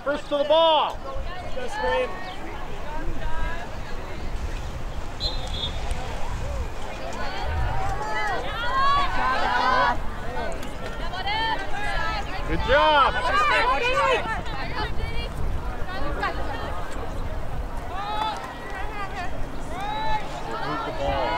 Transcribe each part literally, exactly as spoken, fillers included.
First to the ball. Go screen. Good job. Move the ball.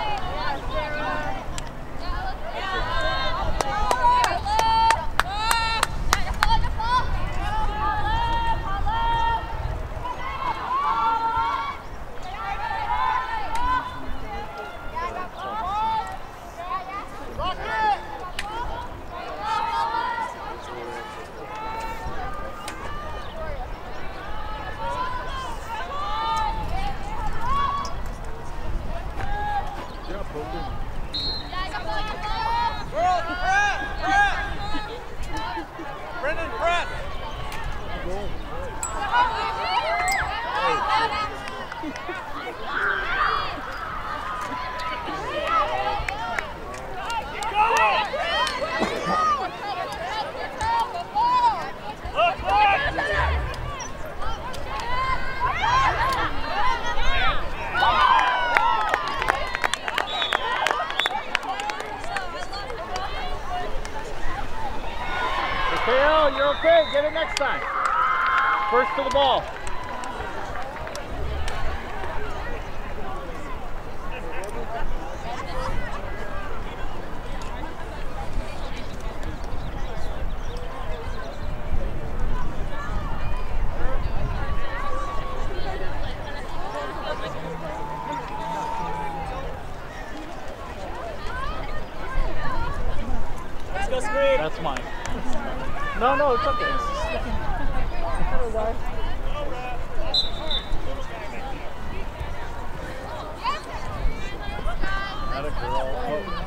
You're okay. Get it next time. First to the ball. Let's go screen. That's mine. No, no, it's okay. Not a girl. Oh.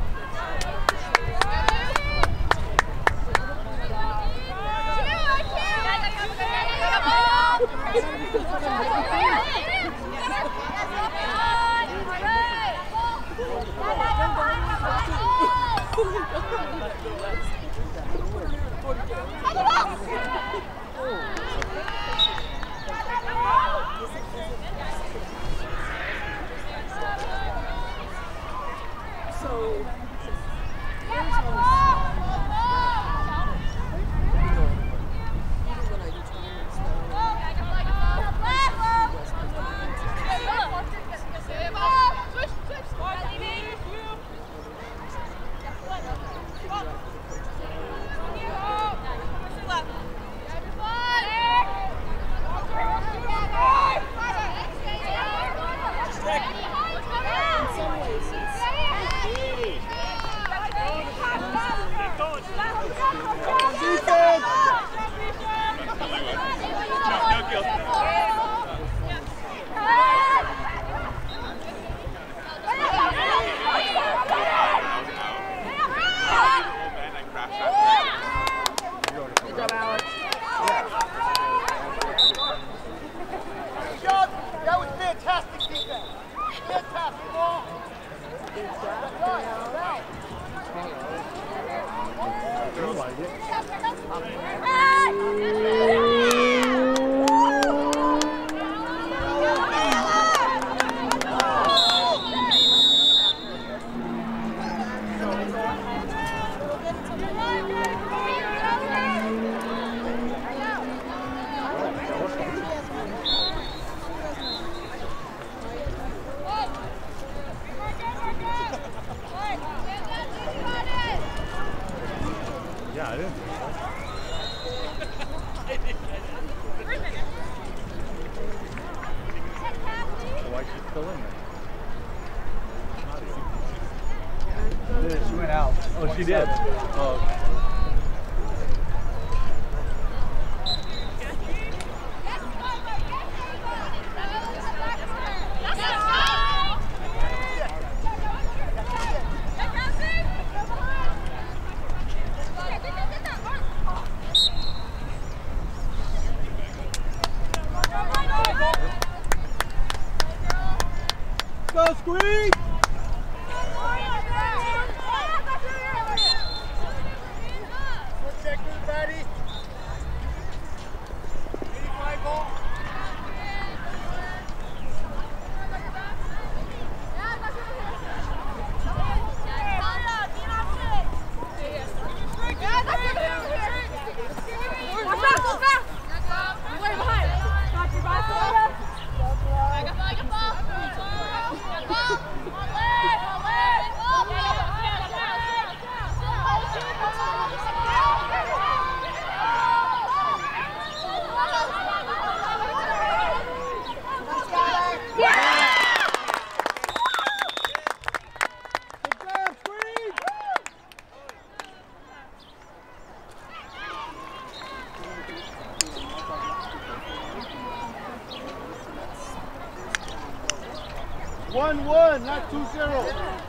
Yeah, I didn't. So why is she still in there? She went out. Oh, she did? Oh, okay. Go, Squeak! Check everybody. one one, not two zero.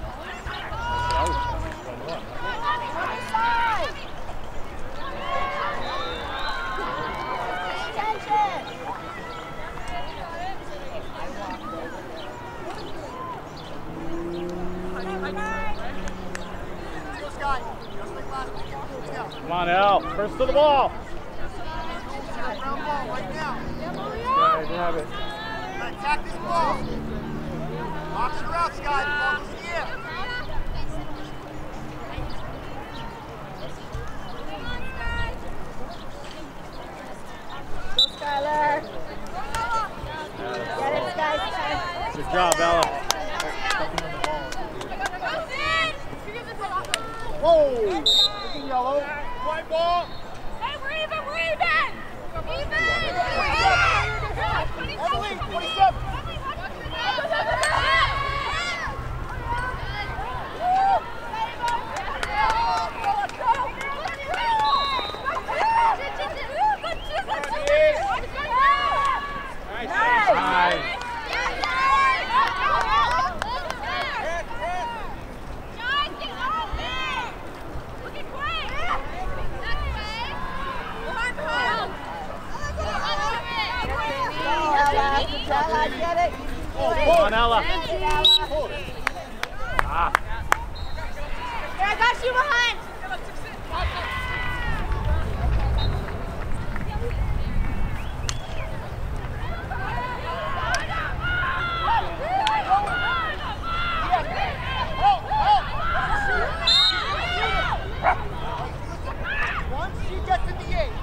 Come on, Al. First to the ball. Yeah, grab it. Attack this ball. Box her out, Scott. Ball is here. Go, Skylar. Get it, Sky. Good job, Ella. Whoa! Looking yellow. White ball. Hey, we're even, we're even. Even. Emily, twenty-seven. Nice. Ella, get it. Come on, Ella. Ah. Here, I got you behind. Once she gets in the eight.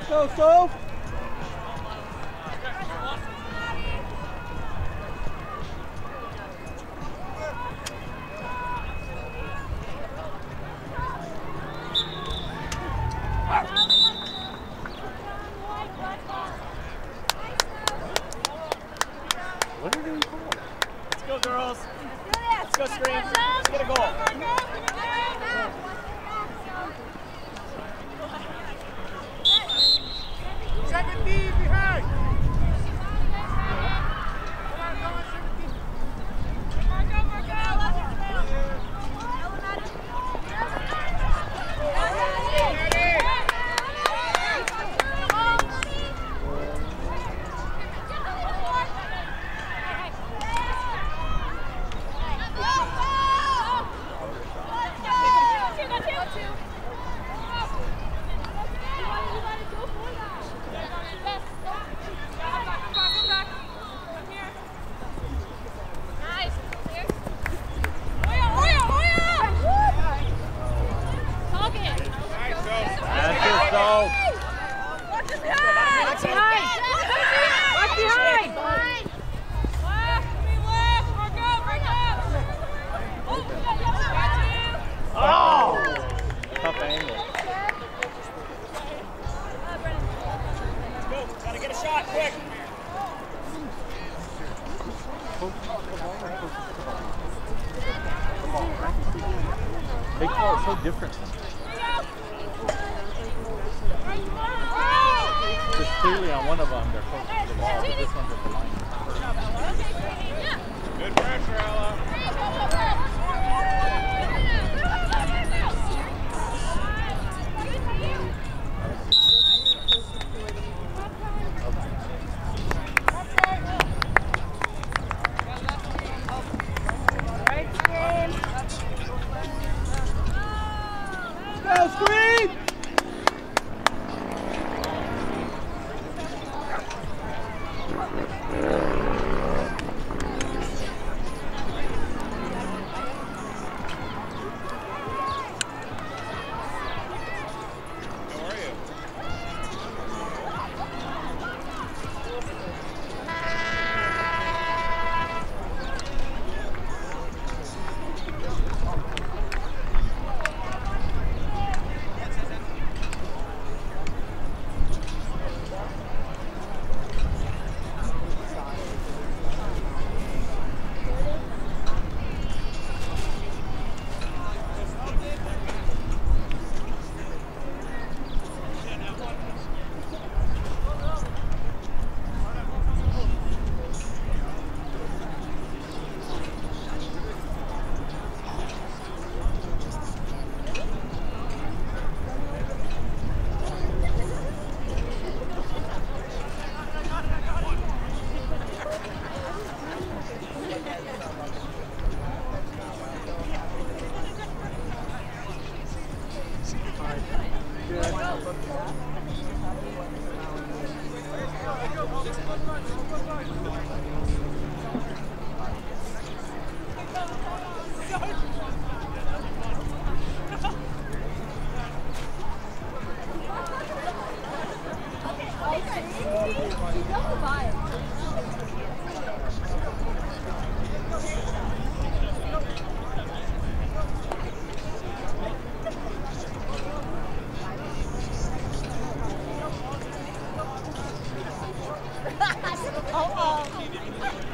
Go, Soph! What are they called? Let's go, girls. Let's go, Scream. Let's get a goal. seventeen behind. Come on, come on, seventeen. They call it so different. Because clearly on one of them they're close to the ball, but this one's at the line. Good pressure, Ella. Go, Scream! Oh, oh.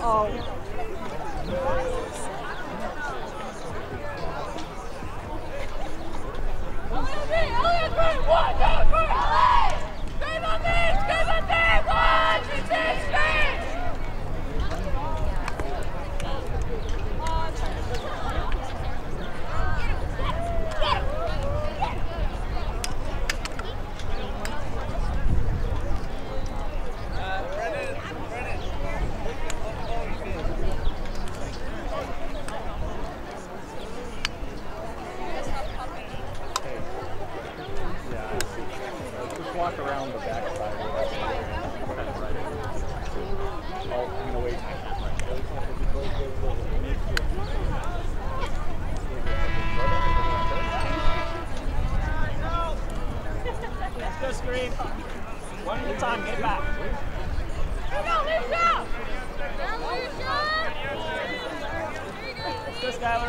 Walk around the back side. Oh, I'm gonna wait. Let's go screen. One at a time, get it back. Let's go, let's go! Let's go, Skylar.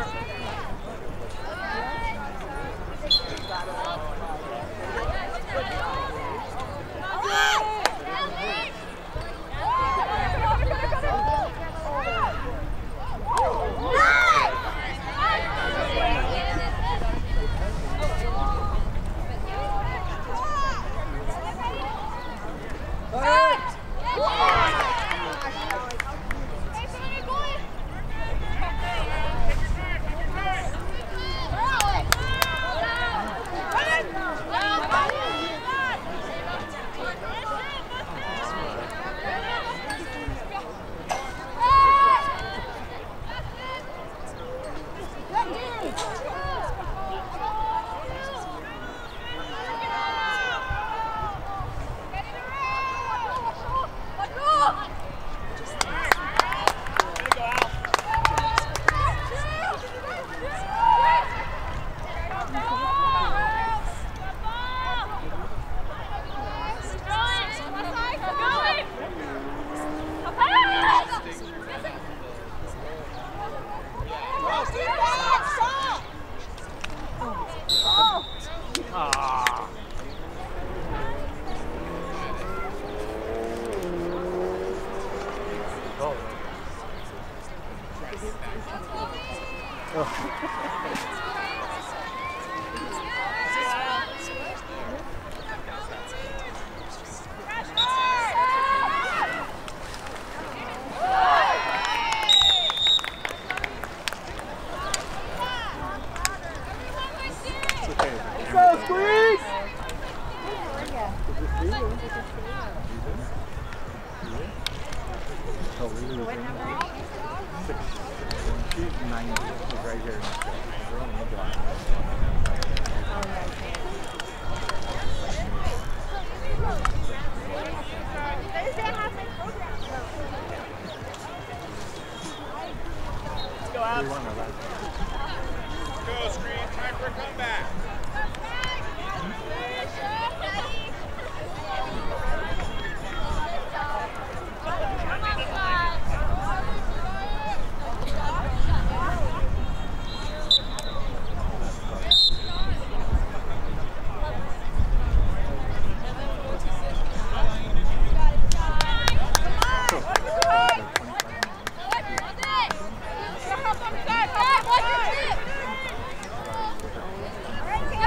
Go, screen. Time for a comeback. Go!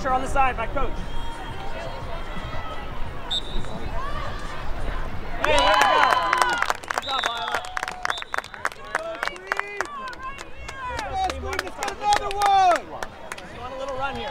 Watch her on the side, my coach. Hey, way to go. Good job, Violet. Let's get another one. Go on a little run here.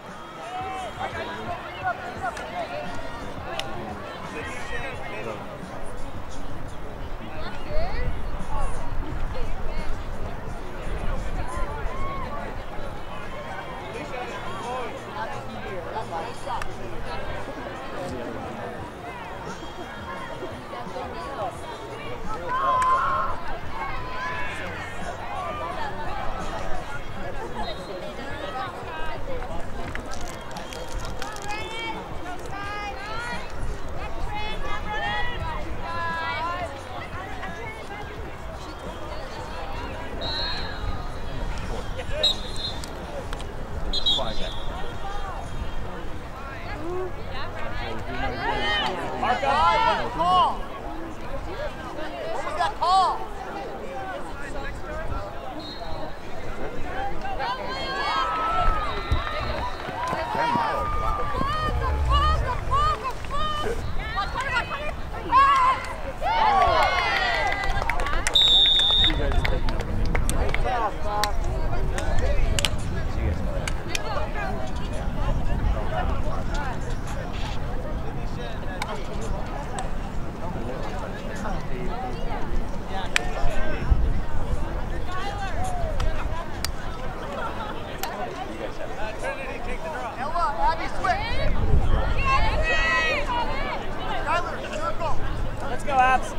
Let's go, Abs.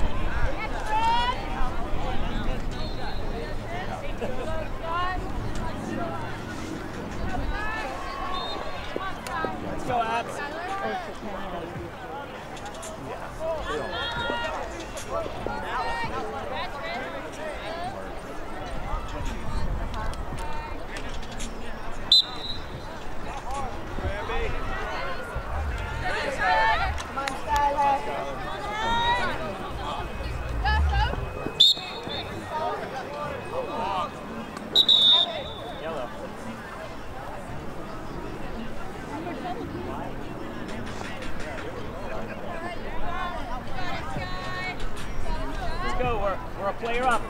Let's go, Abs. Go, we're, we're a player up.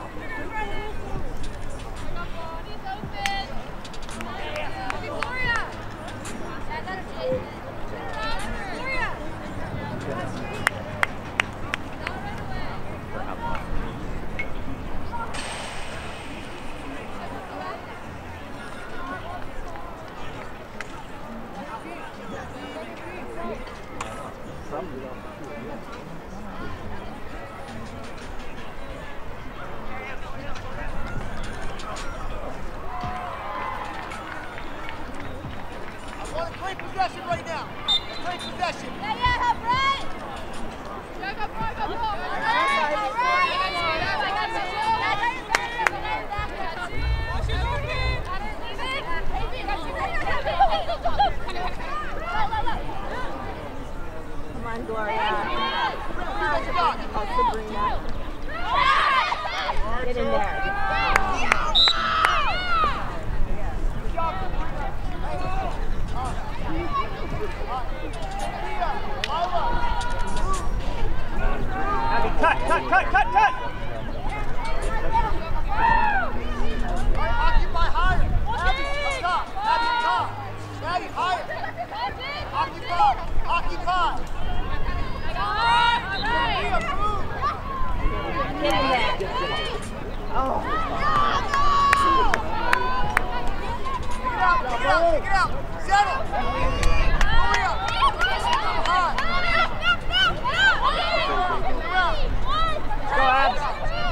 Possession right now. Great possession. Yeah, yeah, help right. Go, go, go, go, go. All right, all right. I got you. Come on, Gloria. Oh, Sabrina. Get in there. Cut, cut, cut, cut, cut! Occupy higher. Abby, up top. Abby, up top. Abby, higher. Occupy. Occupy. Get in there. Oh. Take it out, take it out, take it out. Settle. Hurry up. High. Go, Abs.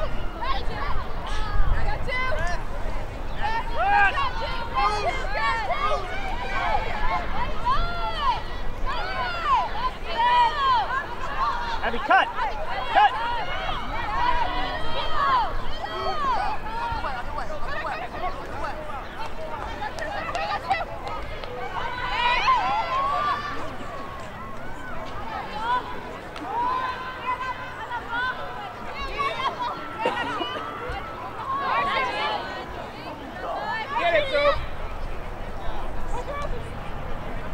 Abby, cut! Cut! Get it, Soap!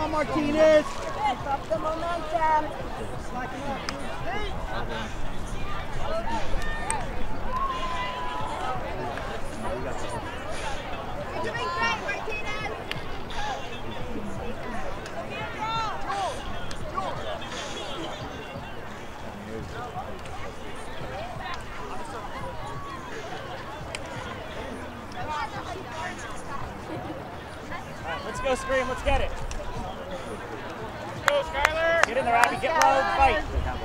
on, Martinez. Keep up the momentum. Doing great, Martinez. Let's go, Scream. Let's get it. Go, Skyler. Get in there, Abby. Get low. Fight.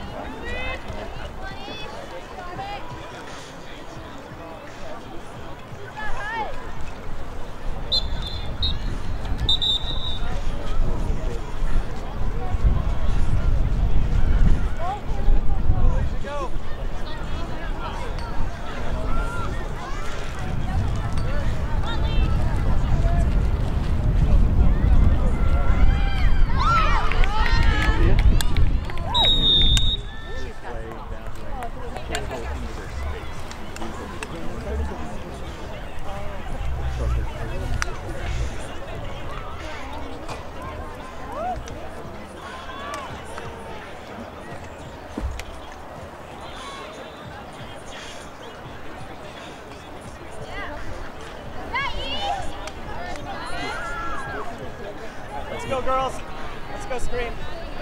Let's go, girls. Let's go, Scream.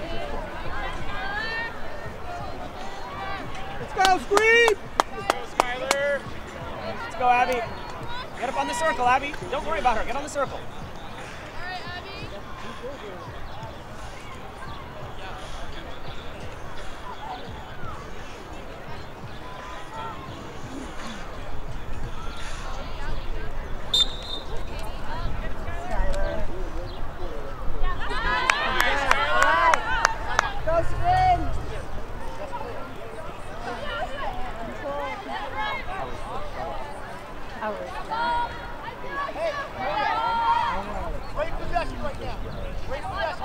Let's go, Scream! Let's go, Skyler. Let's go, Abby. Get up on the circle, Abby. Don't worry about her. Get on the circle. All right, Abby. Go, Scream! Great possession right now. Great possession.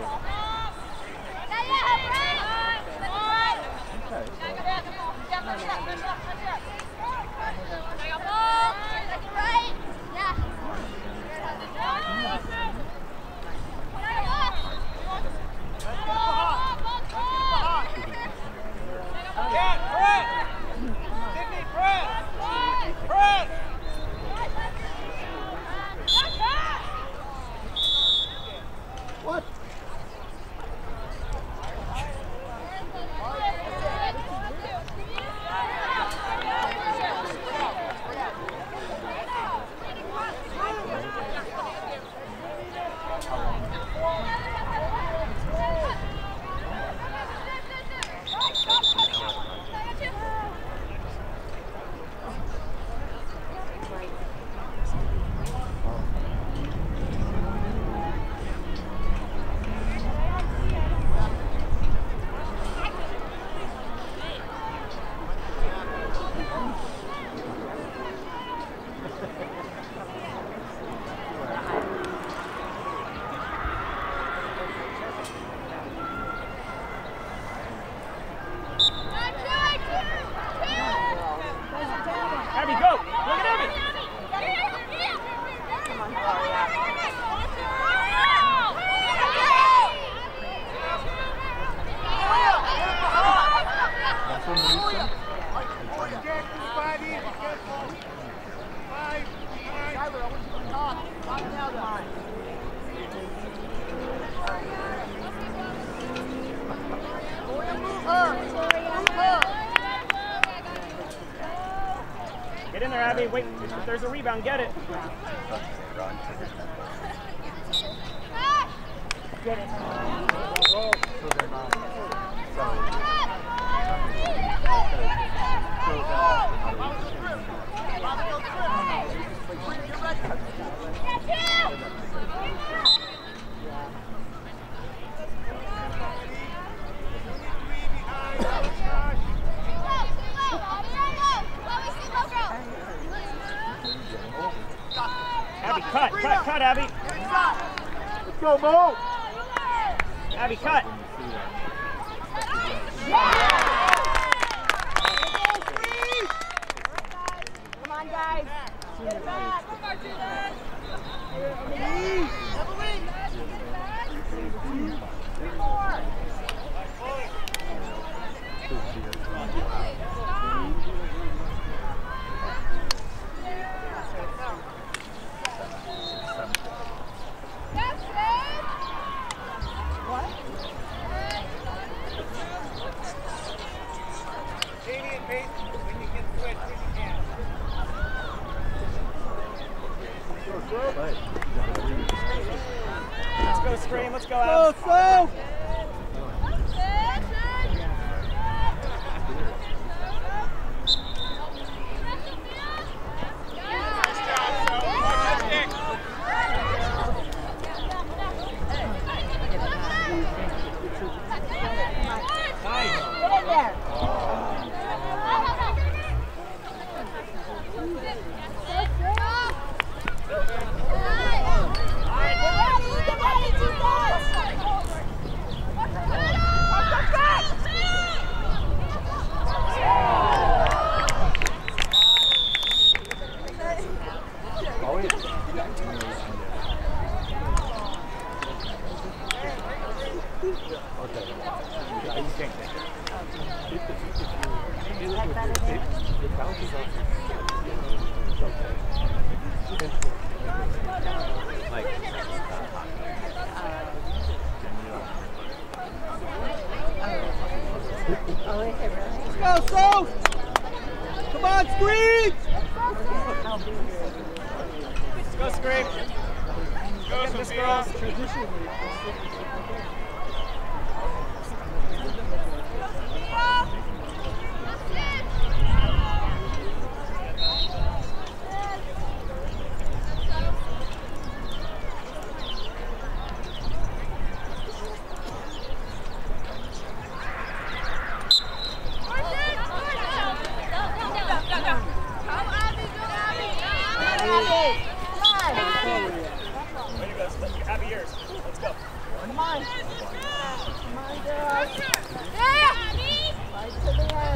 What? Abby, go. Look at Abby. Come on, Gloria. Get in there, Abby. Wait. If there's a rebound, get it. Get it. Abby, cut, cut, cut, Abby. Let's go, Mo! Abby, cut. Come on, guys. Get it back. Let's go, Scream. Let's go, Go, Abs. go! Let's go, South! Come on, Scream! Let's go, Scream. Go, get this, girls. Happy years. Let's go. Come on. Come on, girls. Yeah! Right to the end.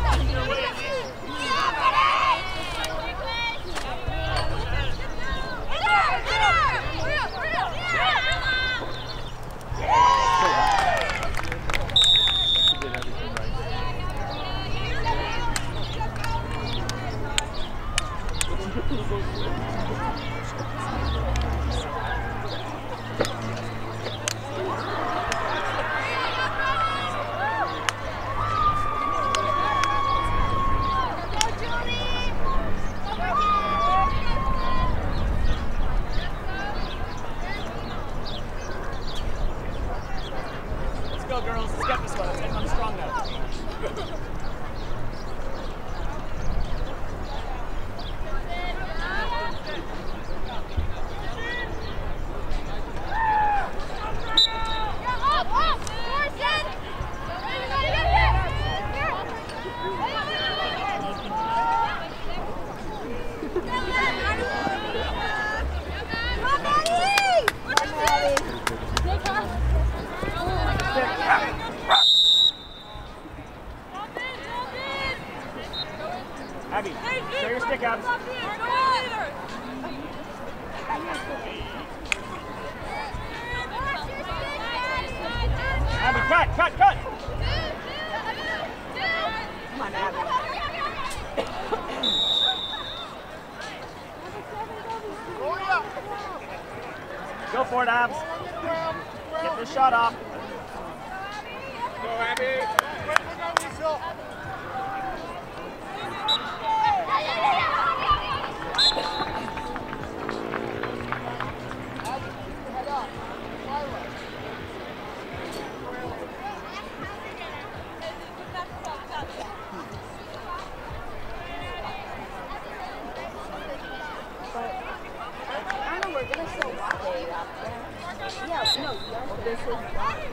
Let's go, girls. Let's get this one. Let's end on a strong note. Abby, show your stick, Abs. Abby, cut, cut, cut! Come on, Abby. Go for it, Abs. Get this shot off. Go, Abby. Look at Weasel. Head up. I know we're gonna show walking up there. Yeah, no, this is walking.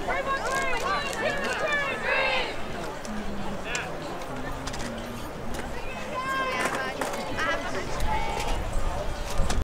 Come on,